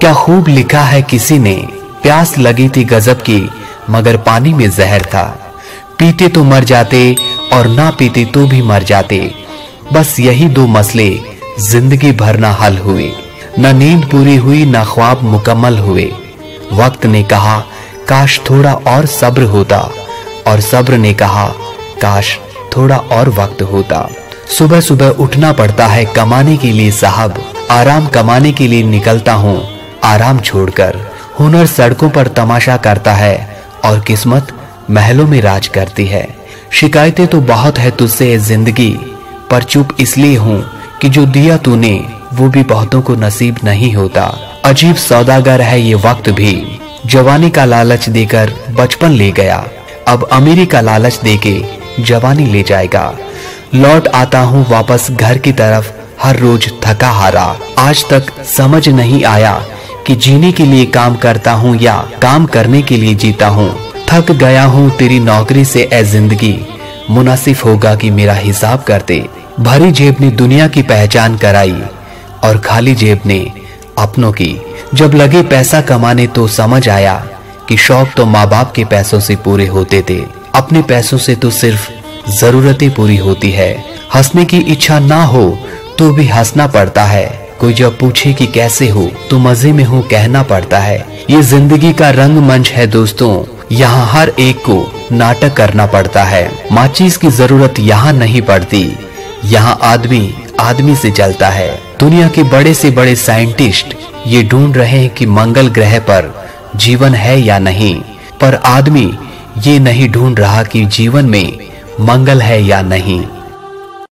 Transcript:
क्या खूब लिखा है किसी ने, प्यास लगी थी गजब की मगर पानी में जहर था। पीते तो मर जाते और ना पीते तो भी मर जाते। बस यही दो मसले जिंदगी भर ना हल हुए। न नींद पूरी हुई न ख्वाब मुकम्मल हुए। वक्त ने कहा काश थोड़ा और सब्र होता, और सब्र ने कहा काश थोड़ा और वक्त होता। सुबह सुबह उठना पड़ता है कमाने के लिए साहब, आराम कमाने के लिए निकलता हूँ आराम छोड़कर। हुनर सड़कों पर तमाशा करता है और किस्मत महलों में राज करती है। शिकायतें तो बहुत है तुझसे जिंदगी, पर चुप इसलिए हूँ कि जो दिया तूने वो भी बहुतों को नसीब नहीं होता। अजीब सौदागर है ये वक्त भी, जवानी का लालच देकर बचपन ले गया, अब अमीरी का लालच देके जवानी ले जाएगा। लौट आता हूँ वापस घर की तरफ हर रोज थका हारा। आज तक समझ नहीं आया कि जीने के लिए काम करता हूँ या काम करने के लिए जीता हूँ। थक गया हूँ तेरी नौकरी से ए जिंदगी, मुनासिब होगा कि मेरा हिसाब कर दे। भरी जेब ने दुनिया की पहचान कराई और खाली जेब ने अपनों की। जब लगे पैसा कमाने तो समझ आया कि शौक तो माँ बाप के पैसों से पूरे होते थे, अपने पैसों से तो सिर्फ जरूरतें पूरी होती है। हंसने की इच्छा ना हो तो भी हंसना पड़ता है। कोई जब पूछे कि कैसे हो तो मजे में हो कहना पड़ता है। ये जिंदगी का रंगमंच है दोस्तों, यहाँ हर एक को नाटक करना पड़ता है। माचिस की जरूरत यहाँ नहीं पड़ती, यहाँ आदमी आदमी से चलता है। दुनिया के बड़े से बड़े साइंटिस्ट ये ढूंढ रहे हैं कि मंगल ग्रह पर जीवन है या नहीं, पर आदमी ये नहीं ढूंढ रहा कि जीवन में मंगल है या नहीं।